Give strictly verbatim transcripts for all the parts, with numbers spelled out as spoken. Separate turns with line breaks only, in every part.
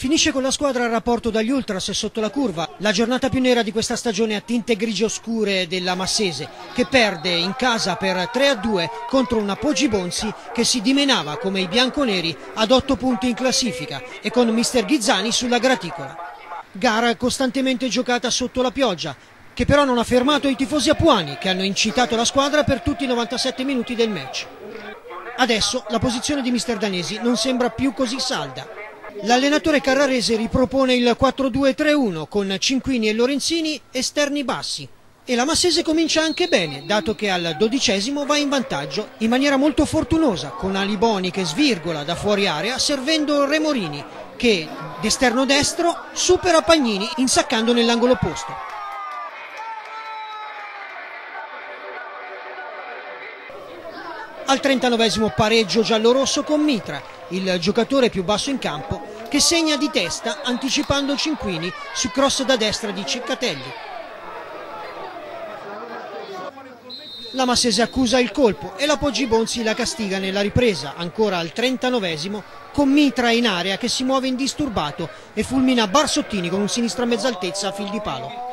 Finisce con la squadra a rapporto dagli ultras sotto la curva, la giornata più nera di questa stagione a tinte grigie oscure della Massese, che perde in casa per tre a due contro una Poggibonsi che si dimenava come i bianconeri ad otto punti in classifica e con mister Ghizzani sulla graticola. Gara costantemente giocata sotto la pioggia, che però non ha fermato i tifosi apuani che hanno incitato la squadra per tutti i novantasette minuti del match. Adesso la posizione di mister Danesi non sembra più così salda. L'allenatore carrarese ripropone il quattro due tre uno con Cinquini e Lorenzini esterni bassi e la Massese comincia anche bene, dato che al dodicesimo va in vantaggio in maniera molto fortunosa con Aliboni che svirgola da fuori area servendo Remorini che d'esterno destro supera Pagnini insaccando nell'angolo opposto. Al trentanovesimo pareggio giallorosso con Mitra, il giocatore più basso in campo, che segna di testa anticipando Cinquini su cross da destra di Ceccatelli. La Massese accusa il colpo e la Poggibonsi la castiga nella ripresa, ancora al trentanovesimo, con Mitra in area che si muove indisturbato e fulmina Barsottini con un sinistro a mezza altezza a fil di palo.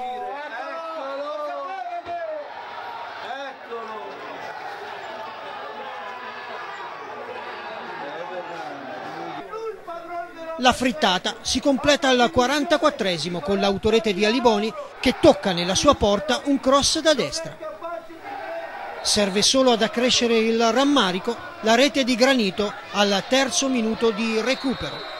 La frittata si completa al quarantaquattresimo con l'autorete di Aliboni che tocca nella sua porta un cross da destra. Serve solo ad accrescere il rammarico la rete di Granito al terzo minuto di recupero.